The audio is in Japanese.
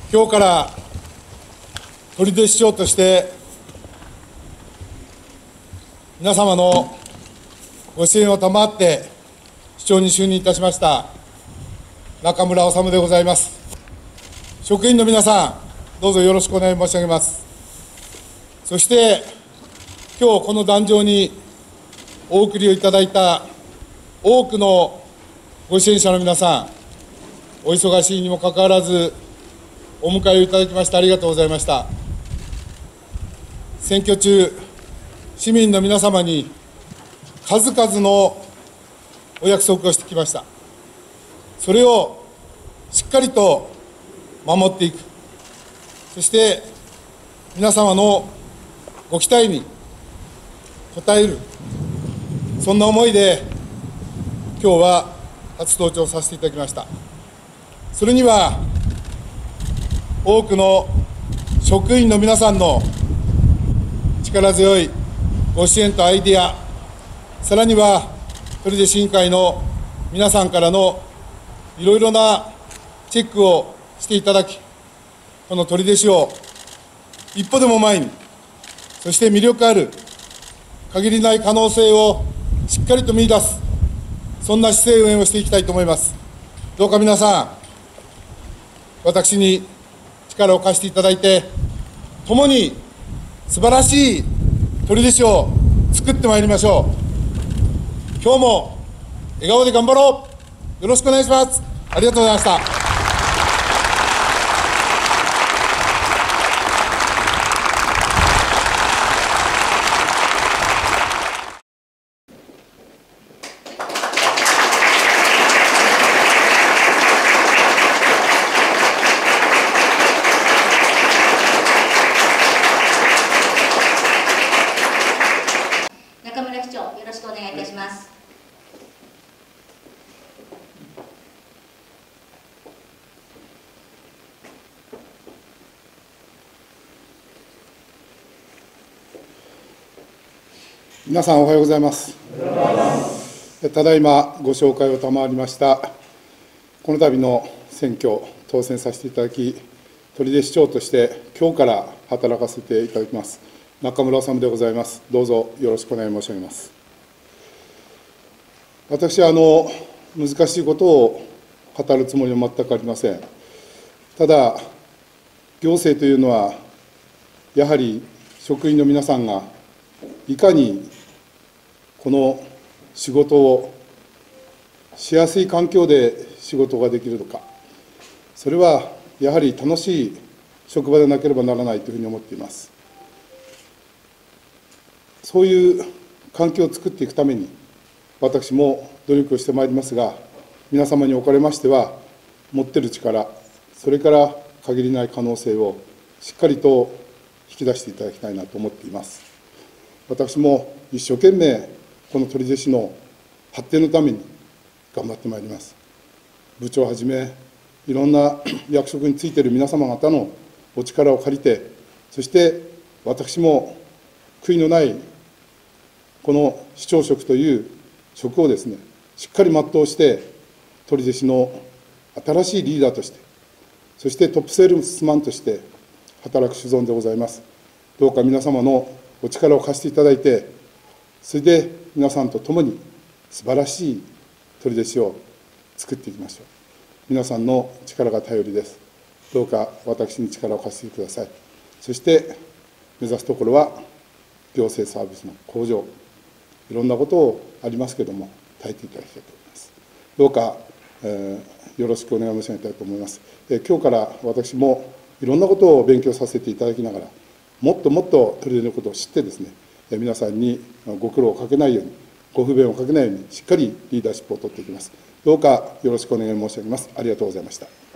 今日から取手市長として皆様のご支援を賜って市長に就任いたしました中村修でございます。職員の皆さん、どうぞよろしくお願い申し上げます。そして今日この壇上にお送りをいただいた多くのご支援者の皆さん、お忙しいにもかかわらずお迎えをいただきましてありがとうございました。選挙中、市民の皆様に数々のお約束をしてきました。それをしっかりと守っていく、そして皆様のご期待に応える、そんな思いで今日は初登庁させていただきました。それには多くの職員の皆さんの力強いご支援とアイデア、さらには取手市委員会の皆さんからのいろいろなチェックをしていただき、この取手市を一歩でも前に、そして魅力ある限りない可能性をしっかりと見出す、そんな市政運営をしていきたいと思います。どうか皆さん、私に力を貸していただいて、共に素晴らしい取手市を作ってまいりましょう。今日も笑顔で頑張ろう。よろしくお願いします。ありがとうございました。 中村市長、よろしくお願いいたします。 皆さんおはようございます。ただいまご紹介を賜りましたこの度の選挙当選させていただき、取手市長として今日から働かせていただきます中村修でございます。どうぞよろしくお願い申し上げます。私は難しいことを語るつもりは全くありません。ただ、行政というのは、やはり職員の皆さんがいかにこの仕事をしやすい環境で仕事ができるのか、それはやはり楽しい職場でなければならないというふうに思っています。そういう環境を作っていくために、私も努力をしてまいりますが、皆様におかれましては、持っている力、それから限りない可能性をしっかりと引き出していただきたいなと思っています。私も一生懸命、この取手市の発展のために頑張ってまいります。部長をはじめ、いろんな役職についている皆様方のお力を借りて、そして私も悔いのないこの市長職という職をですね、しっかり全うして、取手市の新しいリーダーとして、そしてトップセールスマンとして働く所存でございます。どうか皆様のお力を貸していただいて、それで皆さんと共に素晴らしい取手市を作っていきましょう。皆さんの力が頼りです。どうか私に力を貸してください。そして目指すところは行政サービスの向上、いろんなことありますけれども、耐えていただきたいと思います。どうか、よろしくお願い申し上げたいと思います。今日から私もいろんなことを勉強させていただきながら、もっともっと取手のことを知ってですね、皆さんにご苦労をかけないように、ご不便をかけないように、しっかりリーダーシップを取っていきます。どうかよろしくお願い申し上げます。ありがとうございました。